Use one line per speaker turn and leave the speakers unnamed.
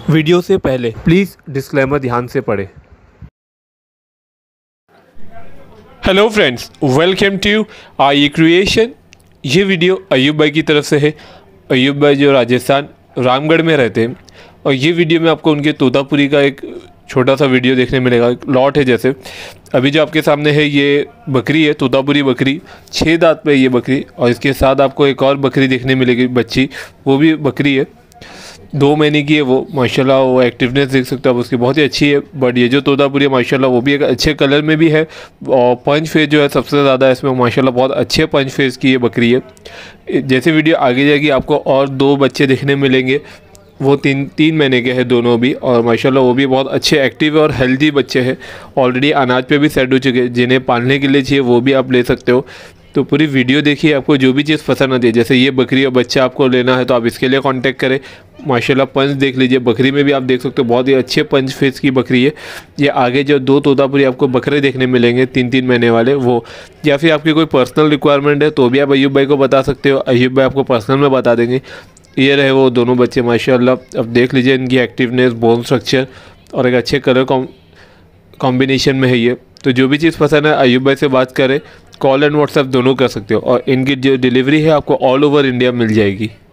Video से पहले please disclaimer ध्यान से पढ़ें।
Hello friends, welcome to I creation. ये वीडियो अयूब भाई की तरफ से है। अयूब भाई जो राजस्थान रामगढ़ में रहते हैं, और ये वीडियो में आपको उनके तोतापुरी का एक छोटा सा वीडियो देखने मिलेगा। एक लॉट है, जैसे अभी जो आपके सामने है ये बकरी है, तोतापुरी बकरी, 6 दांत पे ये बकरी, और इसके साथ आपको एक और बकरी देखने मिलेगी बच्ची, वो भी बकरी है, 2 महीने की है वो। माशाल्लाह वो एक्टिवनेस देख सकते हो आप उसकी, बहुत ही अच्छी है। बट ये जो तोतापुरी है माशाल्लाह वो भी एक अच्छे कलर में भी है, और पंच फेस जो है सबसे ज़्यादा इसमें माशाल्लाह बहुत अच्छे पंच फेस की ये बकरी है। जैसे वीडियो आगे जाएगी आपको और 2 बच्चे देखने मिलेंगे, वो 3 महीने के हैं दोनों भी, और माशाल्लाह वो भी बहुत अच्छे एक्टिव और हेल्दी बच्चे हैं। ऑलरेडी अनाज पे भी सेट हो चुके हैं, जिन्हें पालने के लिए चाहिए वो भी आप ले सकते हो। तो पूरी वीडियो देखिए, आपको जो भी चीज़ पसंद आती है, जैसे ये बकरी और बच्चा आपको लेना है तो आप इसके लिए कांटेक्ट करें। माशाल्लाह पंच देख लीजिए, बकरी में भी आप देख सकते हो बहुत ही अच्छे पंच फेस की बकरी है। ये आगे जो 2 तोतापुरी आपको बकरे देखने मिलेंगे 3-3 महीने वाले, वो, या फिर आपकी कोई पर्सनल रिक्वायरमेंट है तो भी आप अयूब भाई को बता सकते हो। अयूब भाई आपको पर्सनल में बता देंगे। ये रहे वो दोनों बच्चे माशाल्लाह। अब देख लीजिए इनकी एक्टिवनेस, बोन स्ट्रक्चर, और एक अच्छे कलर कॉम्बिनेशन में है ये। तो जो भी चीज़ पसंद है अयूब भाई से बात करें, कॉल एंड व्हाट्सएप दोनों कर सकते हो, और इनकी जो डिलीवरी है आपको ऑल ओवर इंडिया मिल जाएगी।